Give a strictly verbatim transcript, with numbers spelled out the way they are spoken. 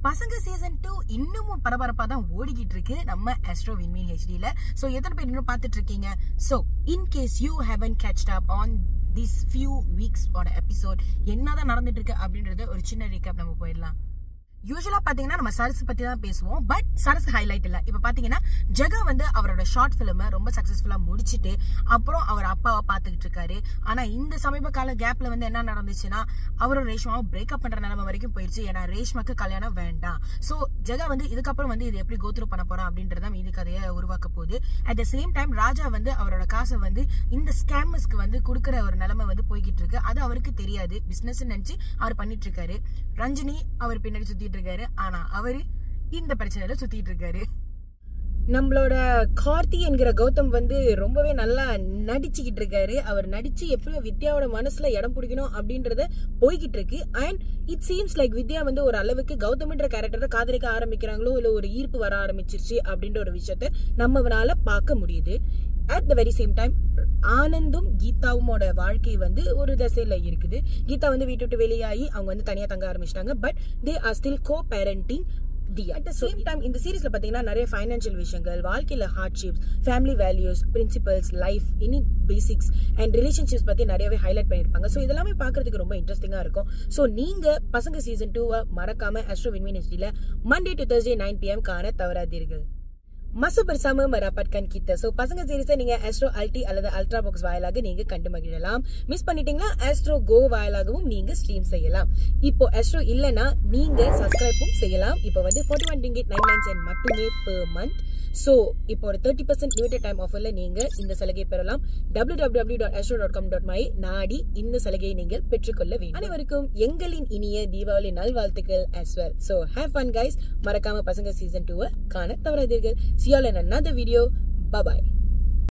பசங்க season two இன்னமும் பரபரப்பா தான் ஓடிக்கிட்டு இருக்கு நம்ம ஆஸ்ட்ரோ வின்மீன் ஹெச்டில. சோ எத்தனை பேர் இன்னும் பார்த்துட்டு இருக்கீங்க? So in case you haven't catched up on this few weeks ஓட எபிசோட் என்னதான் நடந்துட்டு இருக்கு அப்படின்றது ஒரு சின்ன ரீகேப் நம்ம போயிடலாம். யூசுவலா பாத்தீங்கன்னா நம்ம சரஸ் பத்தி தான் பேசுவோம், பட் சரஸ் ஹைலைட் இல்ல. இப்ப பாத்தீங்கன்னா ஜெகா வந்து அவரோட ஷார்ட் பிலிம் ரொம்ப சக்சஸ்ஃபுல்லா முடிச்சுட்டு அப்புறம் அவர் அப்பாவை பாத்துக்கிட்டு இருக்காரு. ஆனா இந்த சமீப கால கேப்ல வந்து என்ன நடந்துச்சுன்னா அவரோட ரேஷ்மாவை பிரேக்அப் பண்ற நிலைமை வரைக்கும் போயிடுச்சு. ஏன்னா ரேஷ்மாக்கு கல்யாணம் வேண்டாம். சோ ஜெகா வந்து இதுக்கப்புறம் வந்து இது எப்படி கோத்ரூ பண்ண போறோம் அப்படின்றத மீதி கதையை உருவாக்க போகுது. At the same time Raja வந்து அவரோட காசை வந்து இந்த ஸ்கேமர்ஸ்க்கு வந்து கொடுக்கற ஒரு நிலைமை வந்து போய்கிட்டு இருக்கு. அது அவருக்கு தெரியாது, பிசினஸ் நினைச்சு அவர் பண்ணிட்டு இருக்காரு. ரஞ்சினி அவர் பின்னாடி சுத்தி இருக்காரு, ஆனா அவரு இந்த பிரச்சனையில சுத்திட்டு இருக்காரு. நம்மளோட கார்த்தி என்கிற கௌதம் வந்து ரொம்பவே நல்லா நடிச்சுக்கிட்டு இருக்காரு. அவர் நடிச்சு எப்படியோ வித்யாவோட மனசுல இடம் பிடிக்கணும் அப்படின்றத போய்கிட்டு இருக்கு. And it seems like Vidya வந்து ஒரு அளவுக்கு கௌதம்ன்ற கேரக்டரை காதலிக்க ஆரம்பிக்கிறாங்களோ இல்ல ஒரு ஈர்ப்பு வர ஆரம்பிச்சிருச்சு அப்படின்ற ஒரு விஷயத்த நம்மளால பார்க்க முடியுது. At the very same time ஆனந்தும் கீதாவுமோட வாழ்க்கை வந்து ஒரு திசையில இருக்குது. கீதா வந்து வீட்டு விட்டு வெளியாகி அவங்க வந்து தனியா தங்க ஆரம்பிச்சிட்டாங்க. But they are still co parenting. At the same time இந்த சீரீஸ்ல பாத்தீங்கன்னா நிறைய ஃபைனான்சியல் விஷயங்கள், வாழ்க்கையில hardships, family values, principles, life, இனி பேசிக்ஸ் அண்ட் ரிலேஷன்ஷிப்ஸ் பத்தி நிறையவே ஹைலைட் பண்ணிருப்பாங்க. ஸோ இதெல்லாமே பாக்குறதுக்கு ரொம்ப இன்ட்ரெஸ்டிங்கா இருக்கும். ஸோ நீங்க பசங்க சீசன் டூவை மறக்காம ஆஸ்ட்ரோ வின்மீன் ஹெச்டில Monday to Thursday nine PM காண தவறாதீர்கள். மசா பெர்சாமா மெராபட்கான் கிட்ட. சோ பசங்க சீரிஸை நீங்க ஆஸ்ட்ரோ அல்டி அல்லது அல்ட்ரா பாக்ஸ் வாயிலாக நீங்க கண்டு மகிழலாம். மிஸ் பண்ணிட்டீங்கன்னா ஆஸ்ட்ரோ கோ வாயிலாகவும் நீங்க ஸ்ட்ரீம் செய்யலாம். இப்போ ஆஸ்ட்ரோ இல்லனா நீங்க சப்ஸ்கிரைபும் செய்யலாம். இப்போ வந்து forty one ringgit ninety-nine cents மட்டுமே per month. சோ இப்போ ஒரு thirty percent லிமிடெட் டைம் ஆஃபர்ல நீங்க இந்த சலுகையை பெறலாம். w w w dot astro dot com dot my நாடி இந்த சலுகையை நீங்கள் பெற்றுக்கொள்ள வேண்டும். அனைவருக்கும் எங்களின் இனிய தீபாவளி நல்வாழ்த்துக்கள் as well. So have fun guys. மறக்காம பசங்க சீசன் டூ காண தவறாதீர்கள். See you all in another video. Bye bye.